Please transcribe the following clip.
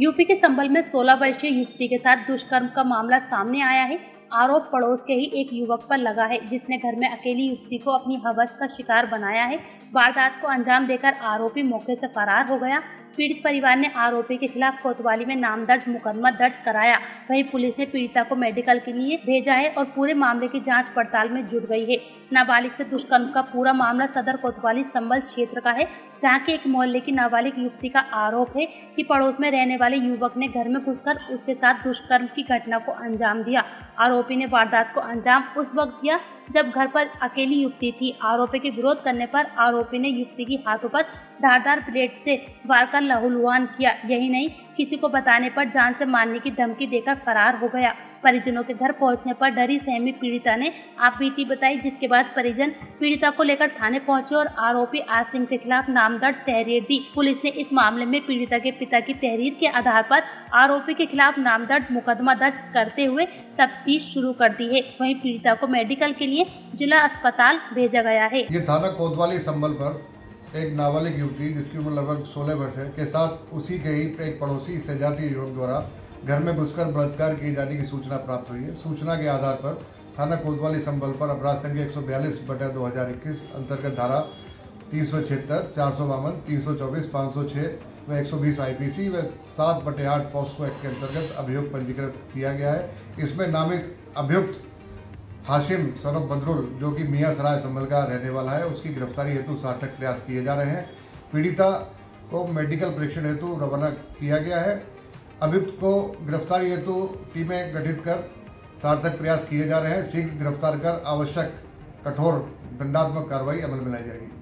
UP के संभल में 16 वर्षीय युवती के साथ दुष्कर्म का मामला सामने आया है। आरोप पड़ोस के ही एक युवक पर लगा है, जिसने घर में अकेली युवती को अपनी हवस का शिकार बनाया है। वारदात को अंजाम देकर आरोपी मौके से फरार हो गया। पीड़ित परिवार ने आरोपी के खिलाफ कोतवाली में नाम दर्ज मुकदमा दर्ज कराया। वहीं पुलिस ने पीड़िता को मेडिकल के लिए भेजा है और पूरे मामले की जांच पड़ताल में जुट गई है। नाबालिग से दुष्कर्म का पूरा मामला सदर कोतवाली संभल क्षेत्र का है, जहां के एक मोहल्ले की नाबालिग युवती का आरोप है कि पड़ोस में रहने वाले युवक ने घर में घुसकर उसके साथ दुष्कर्म की घटना को अंजाम दिया। आरोपी ने वारदात को अंजाम उस वक्त दिया जब घर पर अकेली युवती थी। आरोपी के विरोध करने पर आरोपी ने युवती की हाथों पर धारदार ब्लेड से वार कर लहूलुहान किया। यही नहीं, किसी को बताने पर जान से मारने की धमकी देकर फरार हो गया। परिजनों के घर पहुंचने पर डरी सहमी पीड़िता ने आपबीती बताई, जिसके बाद परिजन पीड़िता को लेकर थाने पहुंचे और आरोपी आसिम के खिलाफ नाम दर्ज तहरीर दी। पुलिस ने इस मामले में पीड़िता के पिता की तहरीर के आधार पर आरोपी के खिलाफ नाम दर्ज मुकदमा दर्ज करते हुए तफ्तीश शुरू कर दी है। वहीं पीड़िता को मेडिकल के लिए जिला अस्पताल भेजा गया है। ये थाना कोतवाली संभल पर एक नाबालिग युवती जिसकी उम्र लगभग 16 वर्ष है के साथ उसी के ही एक पड़ोसी सजातीय युवक द्वारा घर में घुसकर बलात्कार किए जाने की सूचना प्राप्त हुई है। सूचना के आधार पर थाना कोतवाली संभल पर अपराध संख्या 142/2021 अंतर्गत धारा 376, 452, 324, 506 व 120 IPC व 7/8 पॉस्को एक्ट के अंतर्गत अभियोग पंजीकृत किया गया है। इसमें नामित अभियुक्त हाशिम सनफ बदरुल, जो कि मियां सराय संभल का रहने वाला है, उसकी गिरफ्तारी हेतु सार्थक प्रयास किए जा रहे हैं। पीड़िता को मेडिकल परीक्षण हेतु रवाना किया गया है। अभियुक्त को गिरफ्तारी हेतु टीमें गठित कर सार्थक प्रयास किए जा रहे हैं। शीघ्र गिरफ्तार कर आवश्यक कठोर दंडात्मक कार्रवाई अमल में लाई जाएगी।